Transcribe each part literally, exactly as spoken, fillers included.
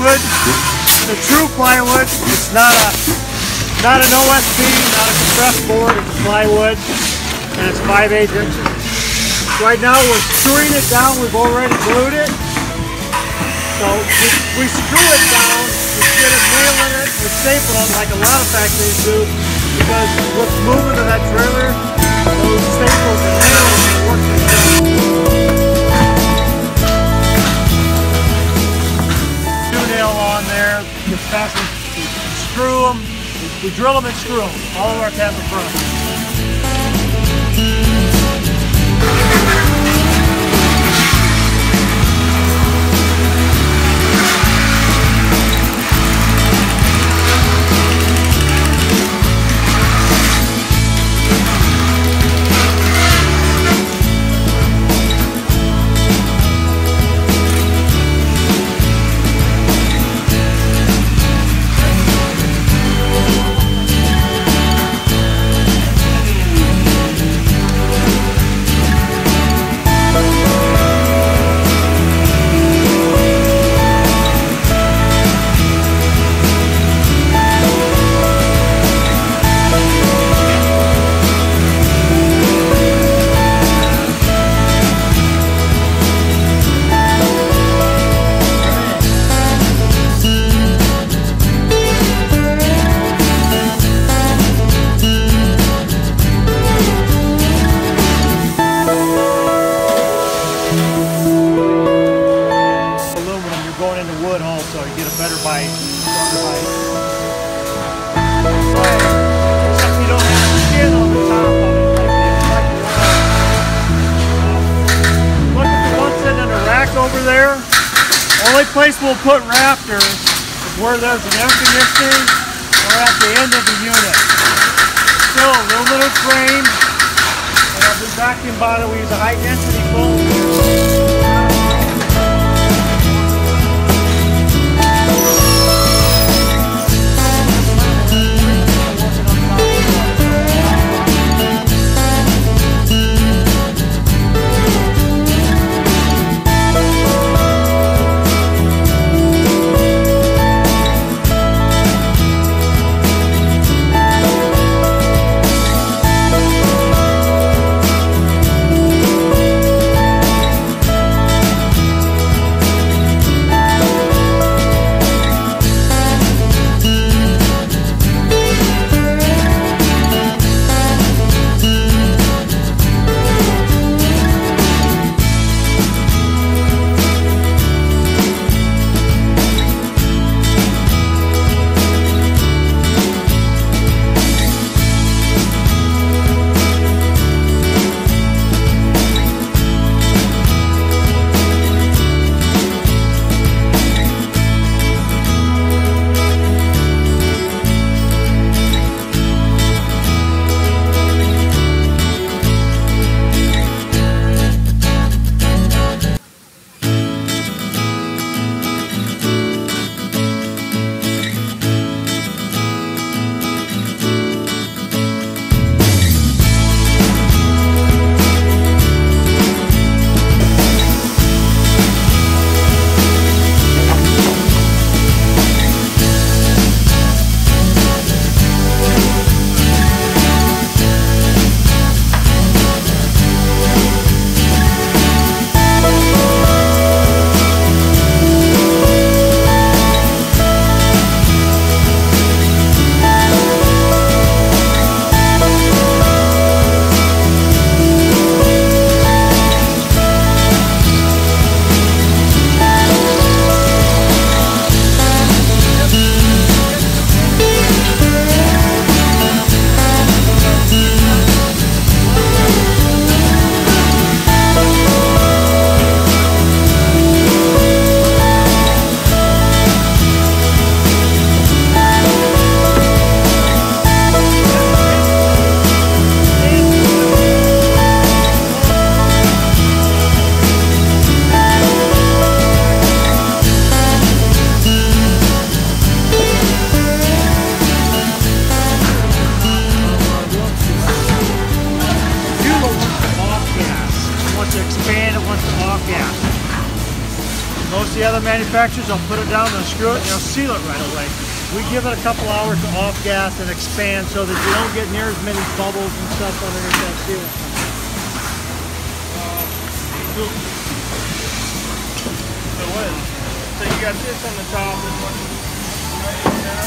plywood. The true plywood. It's not a not an O S B, not a compressed board. It's plywood, and it's five eighths inches. Right now we're screwing it down. We've already glued it. So we, we screw it down instead of nailing it or stapling it like a lot of factories do, because what's moving to that trailer, those staples and nails are working down. Two nail on there, the fasten, we screw them, we drill them and screw them, all of our tab in front. Over there, the only place we'll put rafters is where there's an air conditioning or at the end of the unit. Still aluminum frame, and I'll be vacuum bottle. We use a high density foam. Most of the other manufacturers, they'll put it down, they'll screw it, and they'll seal it right away. We give it a couple hours to off gas and expand so that you don't get near as many bubbles and stuff underneath that sealant. Uh, so, so what? So you got this on the top and one right in there.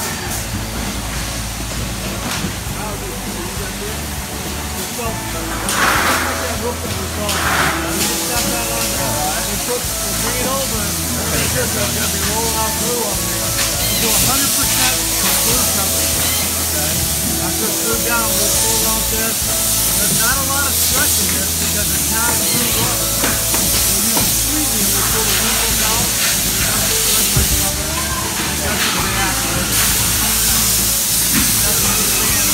How do you got this? So, that roof that we're talking about, you just step that on there. You put, you bring it over, and it's just going to be rolling out glue on there. You do one hundred percent glue coverage. Okay. After it's glued down, we'll pull it off this. There's not a lot of stretch in this because it's not a glue rubber. We'll use a squeegee and we'll pull the wrinkles out. And we'll have the stretch cover. And that's going to react to it. That's what we're seeing.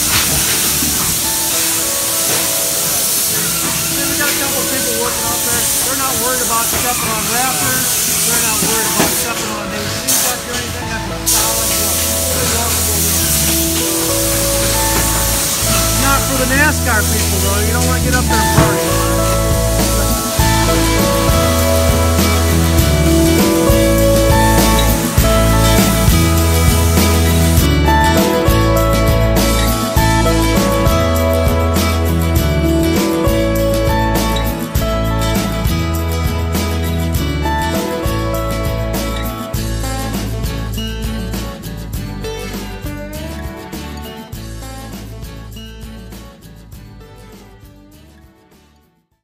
Then we got a couple of people working out there. They're not worried about stepping on rafters. They're not worried about stepping on A C duct or anything. That's a solid look. Really walkable look. Not for the NASCAR people though. You don't want to get up there and party.